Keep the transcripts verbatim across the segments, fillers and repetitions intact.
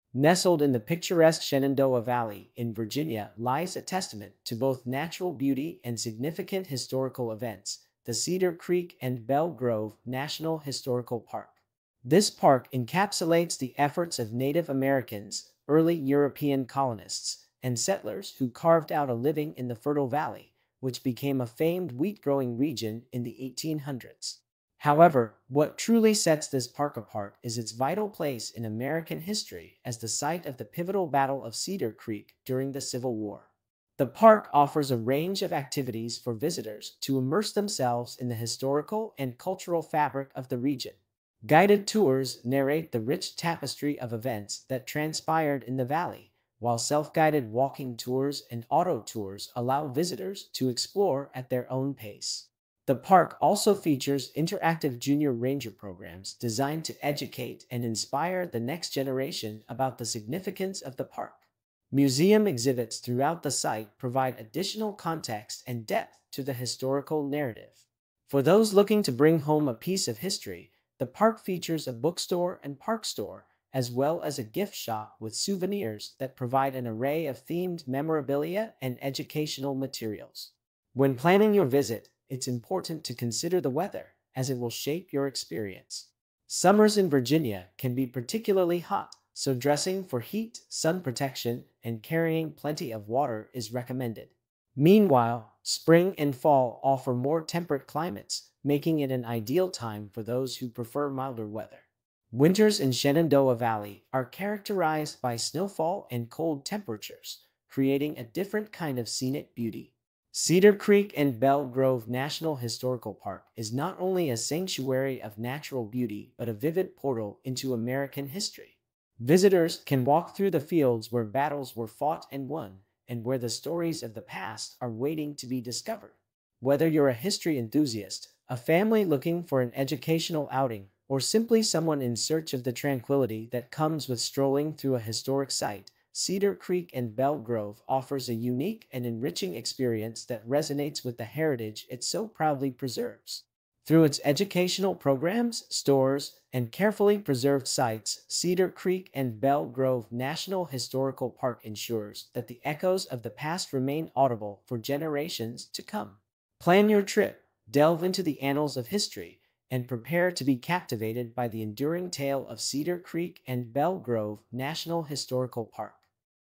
Nestled in the picturesque Shenandoah Valley in Virginia lies a testament to both natural beauty and significant historical events, the Cedar Creek and Belle Grove National Historical Park. This park encapsulates the efforts of Native Americans, early European colonists, and settlers who carved out a living in the fertile valley, which became a famed wheat-growing region in the eighteen hundreds. However, what truly sets this park apart is its vital place in American history as the site of the pivotal Battle of Cedar Creek during the Civil War. The park offers a range of activities for visitors to immerse themselves in the historical and cultural fabric of the region. Guided tours narrate the rich tapestry of events that transpired in the valley, while self-guided walking tours and auto tours allow visitors to explore at their own pace. The park also features interactive junior ranger programs designed to educate and inspire the next generation about the significance of the park. Museum exhibits throughout the site provide additional context and depth to the historical narrative. For those looking to bring home a piece of history, the park features a bookstore and park store, as well as a gift shop with souvenirs that provide an array of themed memorabilia and educational materials. When planning your visit, it's important to consider the weather, as it will shape your experience. Summers in Virginia can be particularly hot, so dressing for heat, sun protection, and carrying plenty of water is recommended. Meanwhile, spring and fall offer more temperate climates, making it an ideal time for those who prefer milder weather. Winters in Shenandoah Valley are characterized by snowfall and cold temperatures, creating a different kind of scenic beauty. Cedar Creek and Belle Grove National Historical Park is not only a sanctuary of natural beauty but a vivid portal into American history. Visitors can walk through the fields where battles were fought and won, and where the stories of the past are waiting to be discovered. Whether you're a history enthusiast, a family looking for an educational outing, or simply someone in search of the tranquility that comes with strolling through a historic site, Cedar Creek and Belle Grove offers a unique and enriching experience that resonates with the heritage it so proudly preserves. Through its educational programs, stores, and carefully preserved sites, Cedar Creek and Belle Grove National Historical Park ensures that the echoes of the past remain audible for generations to come. Plan your trip, delve into the annals of history, and prepare to be captivated by the enduring tale of Cedar Creek and Belle Grove National Historical Park.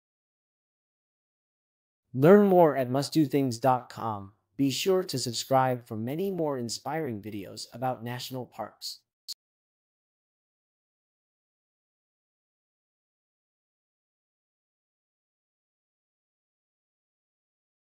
Learn more at must do things dot com. Be sure to subscribe for many more inspiring videos about national parks.